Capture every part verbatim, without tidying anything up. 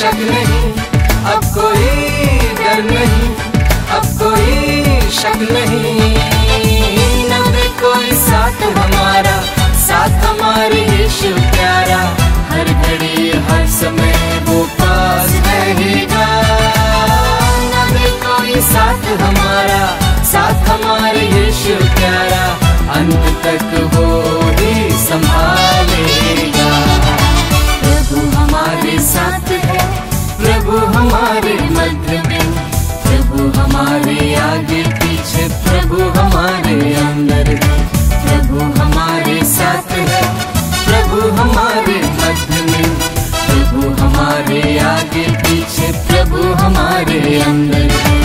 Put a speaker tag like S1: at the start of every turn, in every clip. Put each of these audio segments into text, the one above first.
S1: शक नहीं, अब कोई डर नहीं, अब कोई शक नहीं। न दे कोई साथ हमारा, साथ हमारे यीशु प्यारा, हर घड़ी हर समय वो पास रहेगा। न दे कोई साथ हमारा, साथ हमारे यीशु प्यारा, अंत तक वो ही संभालेगा। प्रभु हमारे साथ है, प्रभु हमारे मध्य में, प्रभु हमारे आगे पीछे, प्रभु हमारे अंदर है। प्रभु हमारे साथ है, प्रभु हमारे मध्य में, प्रभु हमारे आगे पीछे, प्रभु हमारे अंदर है।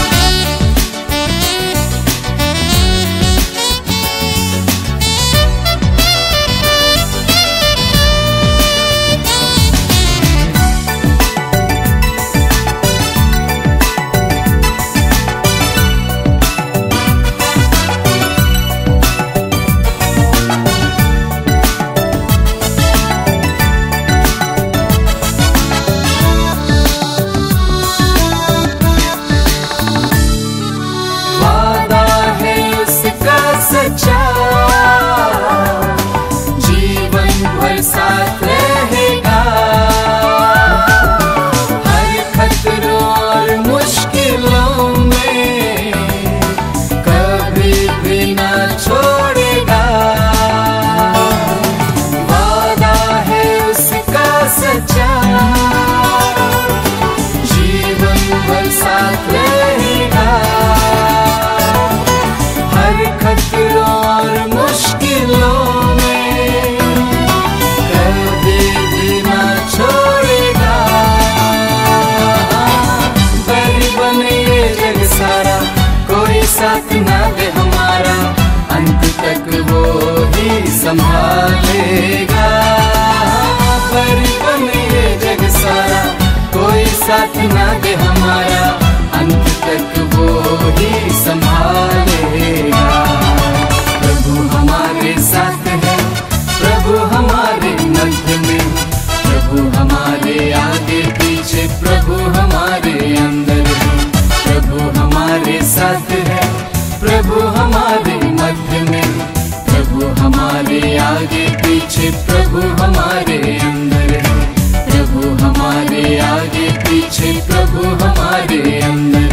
S1: जीवन भर साथ रहेगा, हर खतरों और मुश्किलों में कभी भी ना छोड़ेगा। वादा है उसका सच्चा, जीवन भर साथ रहेगा, हर खतरों और मुश्किलों में कभी भी ना छोड़ेगा। बैरी बने ये जग सारा, कोई साथ ना दे हमारा, अंत तक वो ही संभालेगा। बैरी बने ये जग सारा, कोई साथ ना दे हमारा, अंत तक वो ही संभालेगा। प्रभु हमारे साथ है, प्रभु हमारे मध्य में, प्रभु हमारे आगे पीछे, प्रभु हमारे अंदर है। प्रभु हमारे साथ है, प्रभु हमारे मध्य में, प्रभु हमारे आगे पीछे, प्रभु हमारे अंदर है। प्रभु हमारे आगे पीछे, प्रभु हमारे अंदर।